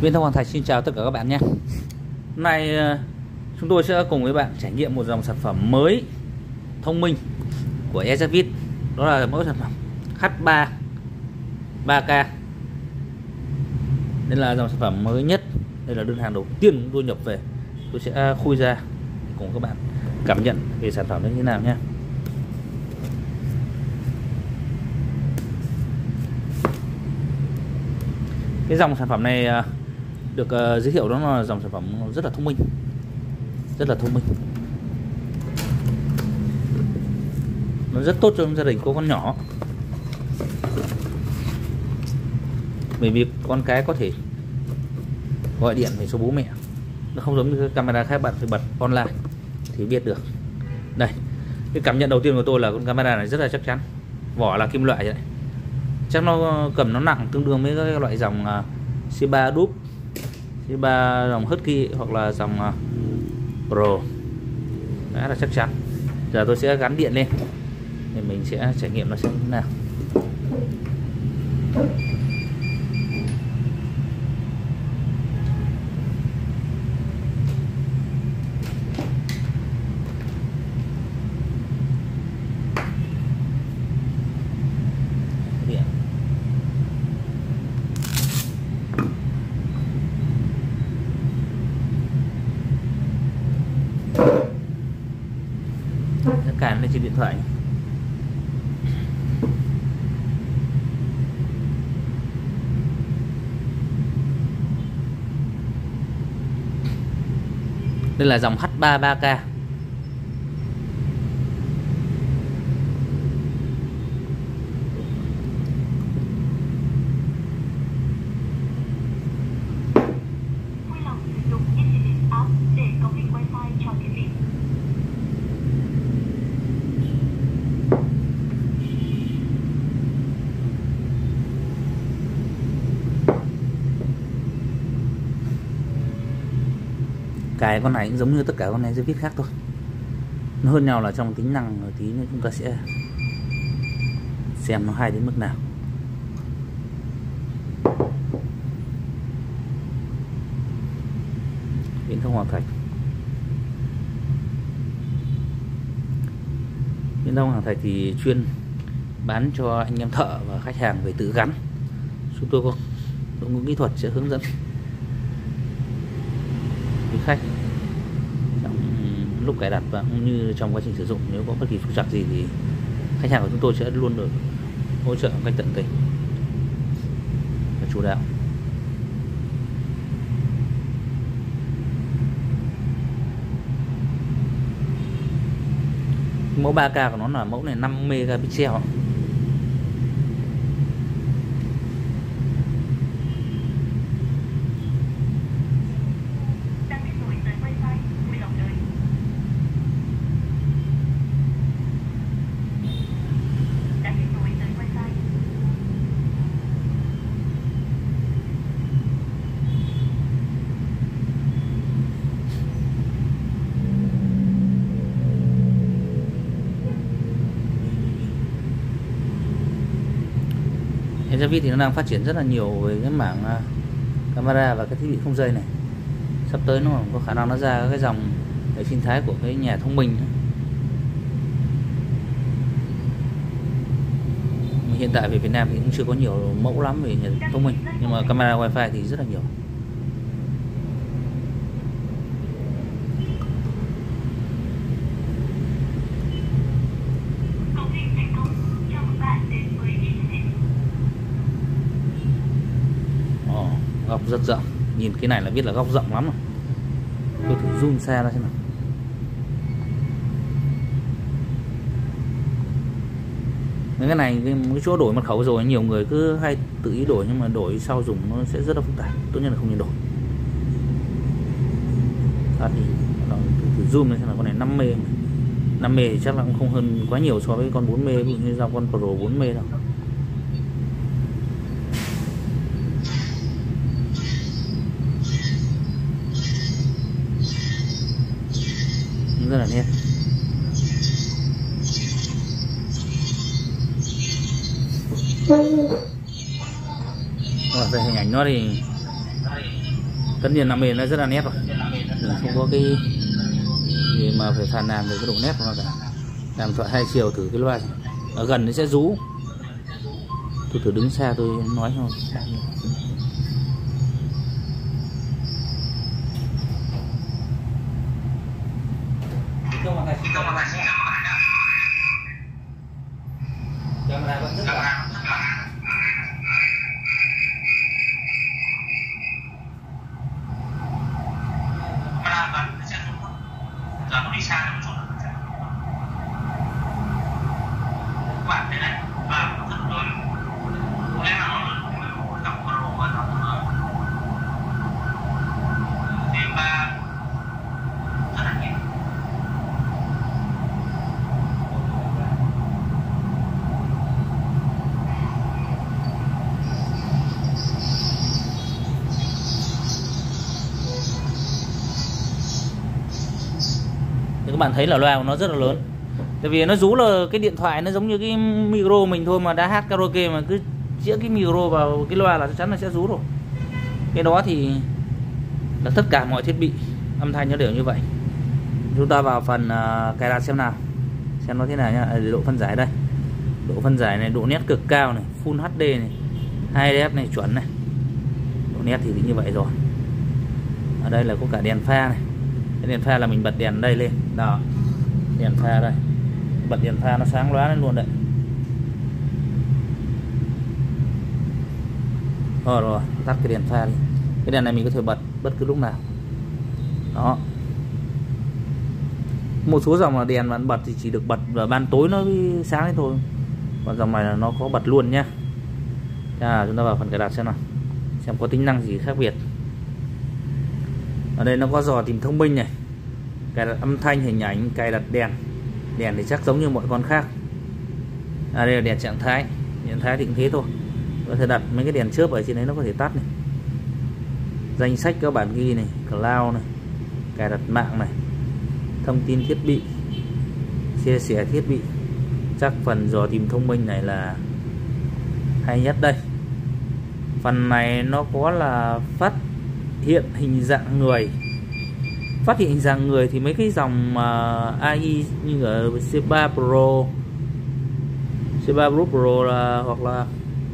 Viễn thông Hoàng Thạch xin chào tất cả các bạn nhé. Hôm nay chúng tôi sẽ cùng với bạn trải nghiệm một dòng sản phẩm mới thông minh của Ezvit. Đó là mẫu sản phẩm H3 3K. Đây là dòng sản phẩm mới nhất. Đây là đơn hàng đầu tiên chúng tôi nhập về. Tôi sẽ khui ra cùng các bạn cảm nhận về sản phẩm như thế nào nhé. Cái dòng sản phẩm này được giới thiệu đó là dòng sản phẩm rất là thông minh, nó rất tốt cho gia đình có con nhỏ, bởi vì con cái có thể gọi điện về số bố mẹ. Nó không giống như cái camera khác, bạn phải bật online thì biết được. Đây, cái cảm nhận đầu tiên của tôi là con camera này rất là chắc chắn, vỏ là kim loại vậy. Chắc nó cầm nó nặng tương đương với các loại dòng C3 Dup, C3 dòng Husky hoặc là dòng Pro. Đó là chắc chắn. Giờ tôi sẽ gắn điện lên thì mình sẽ trải nghiệm nó sẽ như thế nào. Cài lên trên điện thoại. Đây là dòng H3 3K. Cái con này cũng giống như tất cả con này Ezvit khác thôi. Nó hơn nhau là trong tính năng, rồi tí nữa chúng ta sẽ xem nó hay đến mức nào. Viễn thông Hoàng Thạch. Viễn thông Hoàng Thạch thì chuyên bán cho anh em thợ và khách hàng về tự gắn. Chúng tôi có đội ngũ kỹ thuật sẽ hướng dẫn khách trong lúc cài đặt và cũng như trong quá trình sử dụng. Nếu có bất kỳ trục trặc gì thì khách hàng của chúng tôi sẽ luôn được hỗ trợ một cách tận tình và chủ đạo. Mẫu 3K của nó là mẫu này 5 megapixel. Ezvit thì nó đang phát triển rất là nhiều về cái mảng camera và cái thiết bị không dây này. Sắp tới nó có khả năng nó ra cái dòng hệ sinh thái của cái nhà thông minh. Hiện tại về Việt Nam thì cũng chưa có nhiều mẫu lắm về nhà thông minh, nhưng mà camera wifi thì rất là nhiều. Góc rất rộng, nhìn cái này là biết là góc rộng lắm rồi. Tôi thử zoom xa ra xem nào. Cái này cái chỗ đổi mật khẩu rồi nhiều người cứ hay tự ý đổi, nhưng mà đổi sau dùng nó sẽ rất là phức tạp, tốt nhất là không nên đổi. Tắt đi. Thử zoom lên xem là con này 5 m. 5 m thì chắc là cũng không hơn quá nhiều so với con 4 m, ví dụ như dòng con Pro 4 m đâu. Rất là nét. Rồi, về hình ảnh nó thì Tất nhiên là mền nó rất là nét rồi, không có cái gì mà phải phàn nàn về cái độ nét của nó cả. Làm thoại 2 chiều thử cái loa ở gần nó sẽ rú. Tôi thử đứng xa tôi nói thôi. Camera vẫn rất là đi xa một chút các bạn thế này và rất lớn, có lẽ là nó gặp pro và nó thêm ba rất là nhiều. Các bạn thấy là loa của nó rất là lớn, tại vì nó rú là cái điện thoại nó giống như cái micro mình thôi, mà đã hát karaoke mà cứ chĩa cái micro vào cái loa là chắc chắn là sẽ rú rồi. Cái đó thì là tất cả mọi thiết bị âm thanh nó đều như vậy. Chúng ta vào phần cài đặt xem nào, xem nó thế nào nhá. Độ phân giải đây, độ phân giải này, độ nét cực cao này, Full HD này, 2DF này, chuẩn này. Độ nét thì như vậy rồi. Ở đây là có cả đèn pha này. Cái đèn pha là mình bật đèn đây lên đó, đèn pha đây, bật đèn pha nó sáng lóa lên luôn đấy. Rồi tắt cái đèn pha đi. Cái đèn này mình có thể bật bất cứ lúc nào đó. Một số dòng là đèn bạn bật thì chỉ được bật vào ban tối nó sáng lên thôi, còn dòng này là nó có bật luôn nhá. Chúng ta vào phần cài đặt xem nào, xem có tính năng gì khác biệt. Ở đây nó có dò tìm thông minh này, cài đặt âm thanh, hình ảnh, cài đặt đèn. Đèn thì chắc giống như mọi con khác. Đây là đèn trạng thái. Trạng thái thì cũng thế thôi, có thể đặt mấy cái đèn chớp ở trên đấy nó có thể tắt này. Danh sách các bạn ghi này, cloud này, cài đặt mạng này, thông tin thiết bị, chia sẻ thiết bị. Chắc phần dò tìm thông minh này là hay nhất đây. Phần này nó có là phát hiện hình dạng người. Phát hiện hình dạng người thì mấy cái dòng AI như ở C3 Pro, C3 Pro là, hoặc là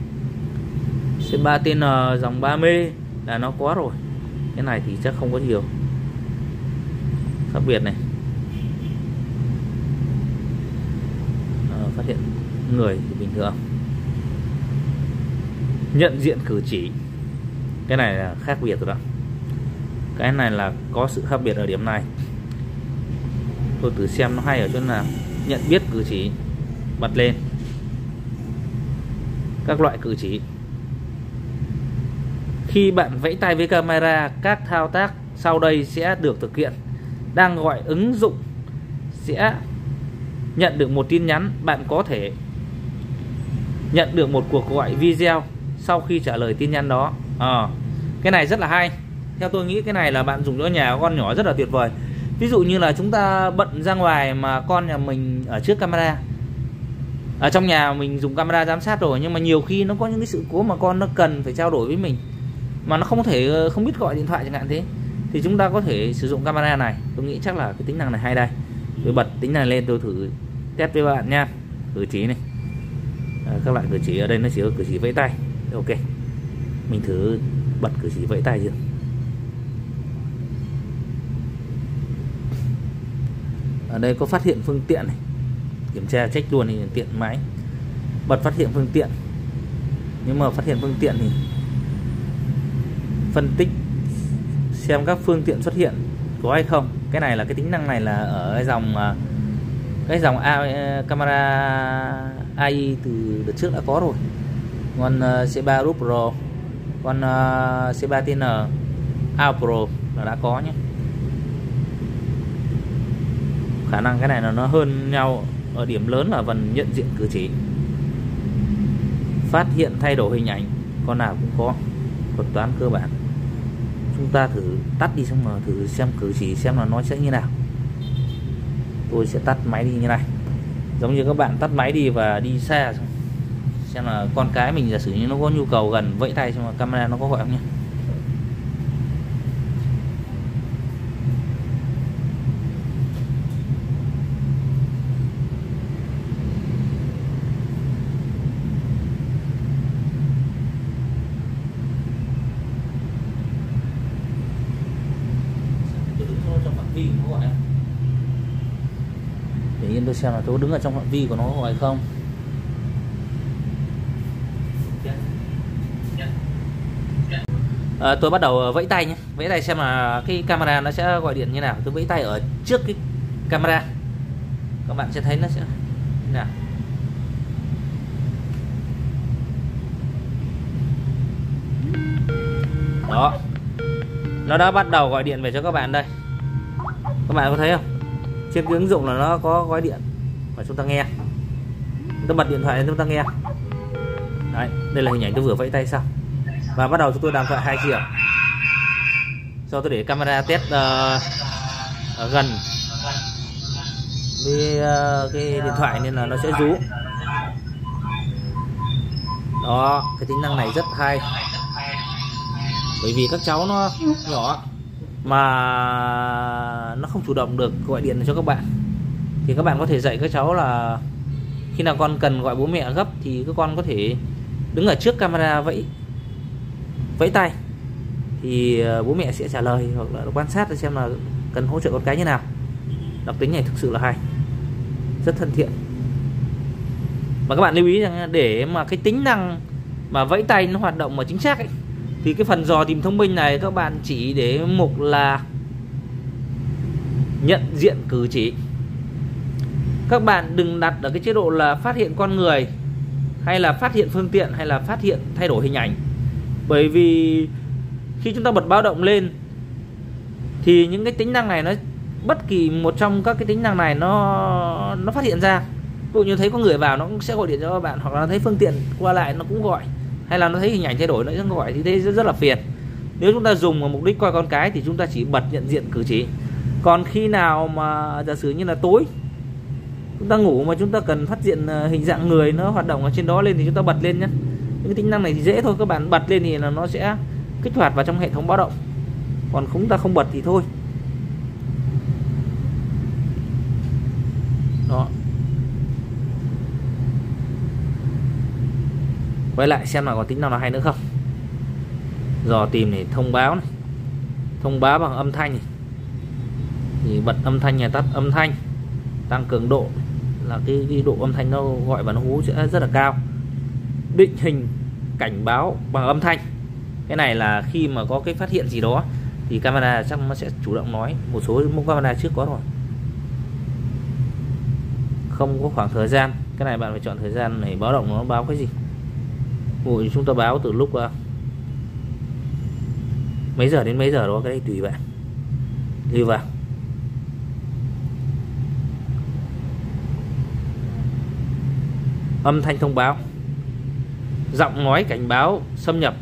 C3TN dòng 3M là nó có rồi. Cái này thì chắc không có nhiều khác biệt này. Phát hiện người thì bình thường. Nhận diện cử chỉ, cái này là khác biệt rồi đó. Cái này là có sự khác biệt ở điểm này. Tôi thử xem nó hay ở chỗ nào. Nhận biết cử chỉ, bật lên các loại cử chỉ. Khi bạn vẫy tay với camera, các thao tác sau đây sẽ được thực hiện. Đang gọi ứng dụng sẽ nhận được một tin nhắn. Bạn có thể nhận được một cuộc gọi video sau khi trả lời tin nhắn đó. Cái này rất là hay. Theo tôi nghĩ cái này là bạn dùng cho nhà con nhỏ rất là tuyệt vời. Ví dụ như là chúng ta bận ra ngoài mà con nhà mình ở trước camera, ở trong nhà mình dùng camera giám sát rồi, nhưng mà nhiều khi nó có những cái sự cố mà con nó cần phải trao đổi với mình mà nó không biết gọi điện thoại chẳng hạn thế, thì chúng ta có thể sử dụng camera này. Tôi nghĩ chắc là cái tính năng này hay đây. Tôi bật tính năng lên tôi thử test với bạn nha. Cử chỉ này, các loại cử chỉ ở đây nó chỉ có cử chỉ vẫy tay. Ok, mình thử bật cử chỉ vẫy tay chưa. Ở đây có phát hiện phương tiện này, kiểm tra check luôn thì tiện máy. Bật phát hiện phương tiện. Nhưng mà phát hiện phương tiện thì phân tích xem các phương tiện xuất hiện có hay không. Cái này là cái tính năng này là ở cái dòng camera AI từ đợt trước đã có rồi. Con C3 Pro, con C3TN Pro là đã có nhé. Khả năng cái này là nó hơn nhau ở điểm lớn là phần nhận diện cử chỉ. Phát hiện thay đổi hình ảnh, con nào cũng có. Thuật toán cơ bản. Chúng ta thử tắt đi xong rồi thử xem cử chỉ xem là nó sẽ như nào. Tôi sẽ tắt máy đi như này, giống như các bạn tắt máy đi và đi xa xem là con cái mình giả sử như nó có nhu cầu gần vẫy tay xem mà camera nó có gọi không nhé. vi của nó gọi. Để yên tôi xem là tôi đứng ở trong phạm vi của nó gọi không. Tôi bắt đầu vẫy tay nhé, vẫy tay xem là cái camera nó sẽ gọi điện như nào. Tôi vẫy tay ở trước cái camera, các bạn sẽ thấy nó sẽ như nào. Đó, nó đã bắt đầu gọi điện về cho các bạn đây. Các bạn có thấy không? Trên cái ứng dụng là nó có gọi điện và chúng ta nghe. Chúng ta bật điện thoại lên chúng ta nghe. Đấy, đây là hình ảnh tôi vừa vẫy tay xong. Và bắt đầu chúng tôi đàm thoại 2 chiều. Do tôi để camera test gần với cái điện thoại nên là nó sẽ rú. Đó, cái tính năng này rất hay. Bởi vì các cháu nó nhỏ mà nó không chủ động được gọi điện cho các bạn, thì các bạn có thể dạy các cháu là khi nào con cần gọi bố mẹ gấp thì các con có thể đứng ở trước camera vẫy tay, thì bố mẹ sẽ trả lời hoặc là quan sát để xem là cần hỗ trợ con cái như nào. Đặc tính này thực sự là hay, rất thân thiện. Và các bạn lưu ý rằng để mà cái tính năng mà vẫy tay nó hoạt động mà chính xác ấy, thì cái phần dò tìm thông minh này các bạn chỉ để mục là nhận diện cử chỉ. Các bạn đừng đặt ở cái chế độ là phát hiện con người, hay là phát hiện phương tiện, hay là phát hiện thay đổi hình ảnh. Bởi vì khi chúng ta bật báo động lên thì những cái tính năng này nó bất kỳ một trong các cái tính năng này nó phát hiện ra. Ví dụ như thấy có người vào nó cũng sẽ gọi điện cho các bạn, hoặc là thấy phương tiện qua lại nó cũng gọi, hay là nó thấy hình ảnh thay đổi nó sẽ gọi, thì thế rất là phiền. Nếu chúng ta dùng vào mục đích coi con cái thì chúng ta chỉ bật nhận diện cử chỉ. Còn khi nào mà giả sử như là tối chúng ta ngủ mà chúng ta cần phát hiện hình dạng người nó hoạt động ở trên đó lên thì chúng ta bật lên nhé. Những cái tính năng này thì dễ thôi, các bạn bật lên thì là nó sẽ kích hoạt vào trong hệ thống báo động. Còn chúng ta không bật thì thôi. Đó. Quay lại xem là còn tính nào hay nữa không. Dò tìm này, thông báo này, thông báo bằng âm thanh này. Thì bật âm thanh này, tắt âm thanh, tăng cường độ là cái độ âm thanh nó gọi và nó hú sẽ rất là cao. Định hình cảnh báo bằng âm thanh, cái này là khi mà có cái phát hiện gì đó thì camera chắc nó sẽ chủ động nói. Một số mẫu camera trước có rồi. Không có khoảng thời gian, cái này bạn phải chọn thời gian này, báo động nó báo cái gì. Ví dụ chúng ta báo từ lúc mấy giờ đến mấy giờ đó, cái này tùy bạn lưu vào. Âm thanh thông báo, giọng nói cảnh báo xâm nhập.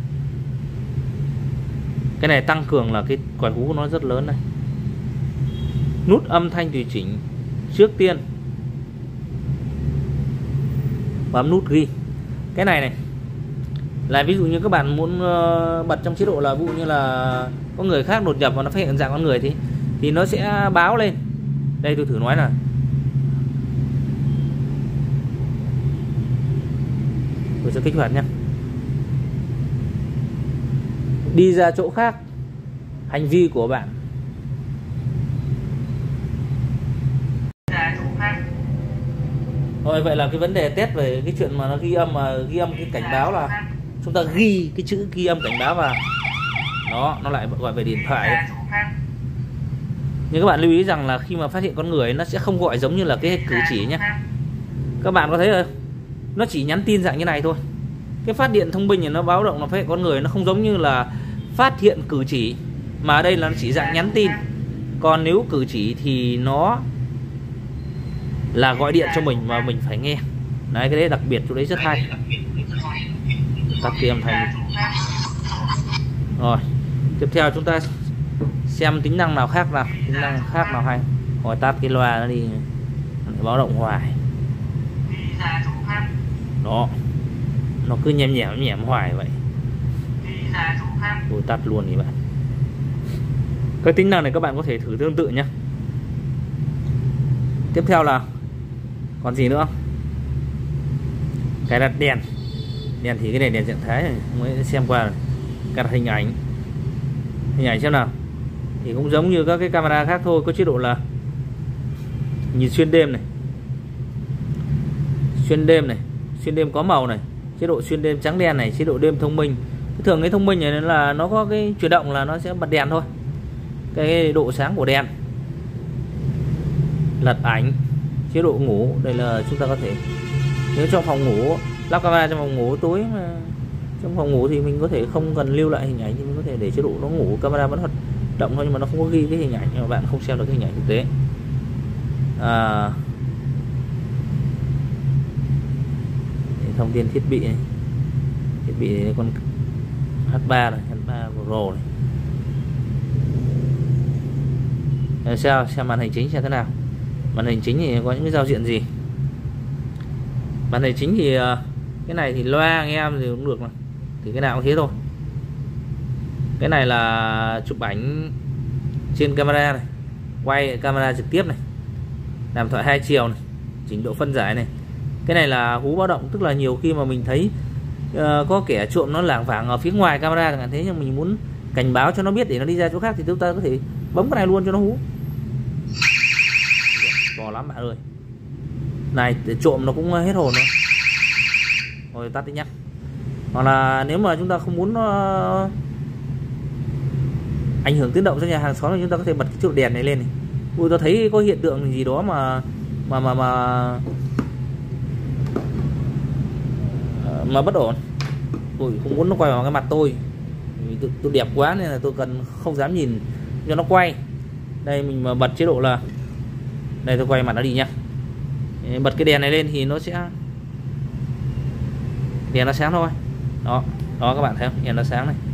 Cái này tăng cường là cái còi hú của nó rất lớn này. Nút âm thanh tùy chỉnh trước tiên, bấm nút ghi. Cái này là ví dụ như các bạn muốn bật trong chế độ là ví dụ như là có người khác đột nhập và nó phát hiện dạng con người thì nó sẽ báo lên. Đây tôi thử nói là tôi sẽ kích hoạt nhé. Đi ra chỗ khác, hành vi của bạn. Rồi, vậy là cái vấn đề test về cái chuyện mà nó ghi âm cái cảnh báo là chúng ta ghi cái chữ ghi âm cảnh báo vào. Đó, nó lại gọi về điện thoại ấy. Nhưng các bạn lưu ý rằng là khi mà phát hiện con người nó sẽ không gọi giống như là cái cử chỉ nhé. Các bạn có thấy rồi, nó chỉ nhắn tin dạng như này thôi. Cái phát điện thông minh thì nó báo động nó phát hiện con người, nó không giống như là phát hiện cử chỉ, mà ở đây là nó chỉ dạng nhắn tin. Còn nếu cử chỉ thì nó là gọi điện cho mình và mình phải nghe. Đấy, cái đấy đặc biệt chỗ đấy rất hay. Tắt cái âm thanh. Rồi, tiếp theo chúng ta xem tính năng nào khác nào, tính năng khác nào hay. Rồi tắt cái loa nó đi, báo động hoài. Đó, nó cứ nhèm hoài vậy. Tôi tắt luôn đi bạn. Cái tính năng này các bạn có thể thử tương tự nhé. Tiếp theo là còn gì nữa? Cái đặt đèn. Đèn thì cái này đèn trạng thái này mới xem qua rồi. Cái đặt hình ảnh. Hình ảnh xem nào. thì cũng giống như các cái camera khác thôi, có chế độ là nhìn xuyên đêm này, xuyên đêm có màu này, chế độ xuyên đêm trắng đen này, chế độ đêm thông minh. Thường cái thông minh này là nó có cái chuyển động là nó sẽ bật đèn thôi, cái độ sáng của đèn. Lật ảnh, chế độ ngủ, đây là chúng ta có thể, nếu trong phòng ngủ lắp camera trong phòng ngủ tối mà trong phòng ngủ thì mình có thể không cần lưu lại hình ảnh, thì mình có thể để chế độ nó ngủ, camera vẫn hoạt động thôi, nhưng mà nó không có ghi cái hình ảnh, nhưng mà bạn không xem được cái hình ảnh thực tế. Thông tin thiết bị này, thiết bị này, con H3 này, H3 Pro này. Xem màn hình chính xem thế nào. Màn hình chính thì có những cái giao diện gì? Màn hình chính thì cái này thì loa nghe em thì cũng được mà, thì cái nào cũng thế thôi. Cái này là chụp ảnh trên camera này, quay camera trực tiếp này, làm thoại 2 chiều này, chỉnh độ phân giải này. Cái này là hú báo động, tức là nhiều khi mà mình thấy có kẻ trộm nó lảng vảng ở phía ngoài camera chẳng hạn thế, nhưng mình muốn cảnh báo cho nó biết để nó đi ra chỗ khác thì chúng ta có thể bấm cái này luôn cho nó hú. To lắm bạn ơi. Này để trộm nó cũng hết hồn rồi. Rồi tắt đi nhá. Hoặc là nếu mà chúng ta không muốn ảnh hưởng tiếng động cho nhà hàng xóm thì chúng ta có thể bật cái chế độ đèn này lên này. Ui, tôi thấy có hiện tượng gì đó mà bất ổn. Tôi không muốn nó quay vào cái mặt tôi. Vì tôi đẹp quá nên là tôi không dám nhìn cho nó quay. Đây mình mà bật chế độ là, đây tôi quay mặt nó đi nhá. Bật cái đèn này lên thì nó sẽ, đèn nó sáng thôi. Đó các bạn thấy không, đèn nó sáng này.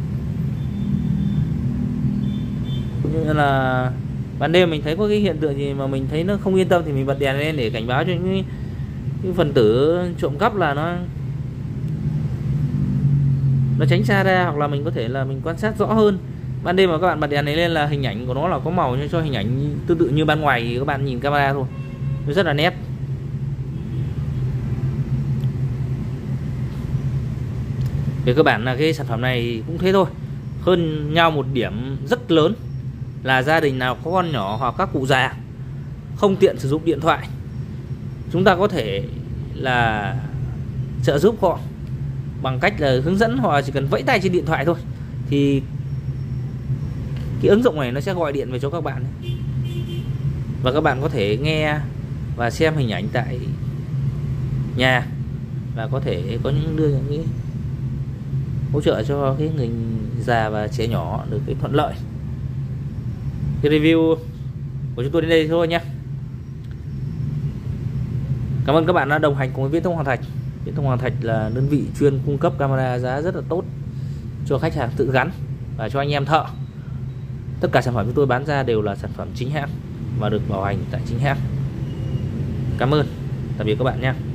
Như là ban đêm mình thấy có cái hiện tượng gì mà mình thấy nó không yên tâm thì mình bật đèn lên để cảnh báo cho những cái phần tử trộm cắp là nó tránh xa ra, hoặc là mình có thể là mình quan sát rõ hơn. Ban đêm mà các bạn bật đèn này lên là hình ảnh của nó là có màu cho hình ảnh tương tự như ban ngoài thì các bạn nhìn camera thôi, nó rất là nét. Về cơ bản là cái sản phẩm này cũng thế thôi, hơn nhau một điểm rất lớn là gia đình nào có con nhỏ hoặc các cụ già không tiện sử dụng điện thoại, chúng ta có thể là trợ giúp họ bằng cách là hướng dẫn họ, chỉ cần vẫy tay trên điện thoại thôi thì cái ứng dụng này nó sẽ gọi điện về cho các bạn, và các bạn có thể nghe và xem hình ảnh tại nhà, và có thể có đưa những cái hỗ trợ cho cái người già và trẻ nhỏ được cái thuận lợi. Cái review của chúng tôi đến đây thôi nhé. Cảm ơn các bạn đã đồng hành cùng với Viễn Thông Hoàng Thạch. Viễn Thông Hoàng Thạch là đơn vị chuyên cung cấp camera giá rất là tốt cho khách hàng tự gắn và cho anh em thợ. Tất cả sản phẩm chúng tôi bán ra đều là sản phẩm chính hãng và được bảo hành tại chính hãng. Cảm ơn, tạm biệt các bạn nhé.